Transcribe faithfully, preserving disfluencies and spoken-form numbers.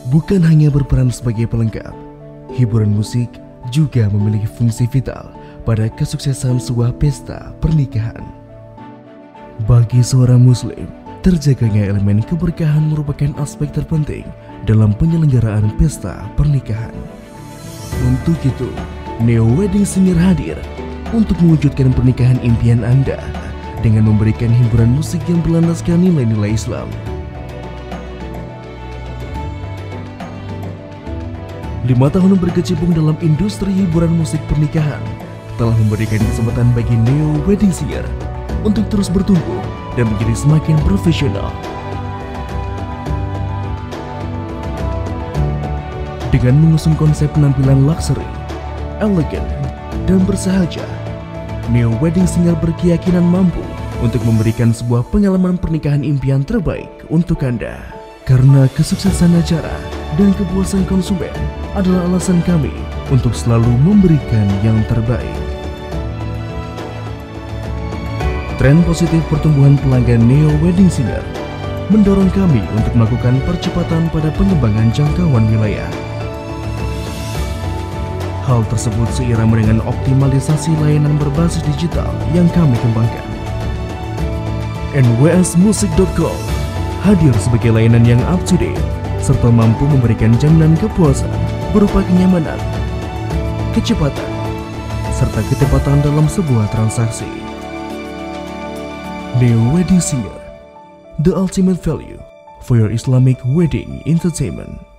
Bukan hanya berperan sebagai pelengkap, hiburan musik juga memiliki fungsi vital pada kesuksesan sebuah pesta pernikahan. Bagi seorang muslim, terjaganya elemen keberkahan merupakan aspek terpenting dalam penyelenggaraan pesta pernikahan. Untuk itu, Neo Wedding Singer hadir untuk mewujudkan pernikahan impian Anda dengan memberikan hiburan musik yang berlandaskan nilai-nilai Islam. Lima tahun berkecimpung dalam industri hiburan musik pernikahan telah memberikan kesempatan bagi Neo Wedding Singer untuk terus bertumbuh dan menjadi semakin profesional. Dengan mengusung konsep penampilan luxury, elegan, dan bersahaja, Neo Wedding Singer berkeyakinan mampu untuk memberikan sebuah pengalaman pernikahan impian terbaik untuk Anda. Karena kesuksesan acara dan kepuasan konsumen adalah alasan kami untuk selalu memberikan yang terbaik. Tren positif pertumbuhan pelanggan Neo Wedding Singer mendorong kami untuk melakukan percepatan pada pengembangan jangkauan wilayah. Hal tersebut seirama dengan optimalisasi layanan berbasis digital yang kami kembangkan. N W S Music dot com hadir sebagai layanan yang up to date serta mampu memberikan jaminan kepuasan berupa kenyamanan, kecepatan, serta ketepatan dalam sebuah transaksi. Neo Wedding Singer, the ultimate value for your Islamic wedding entertainment.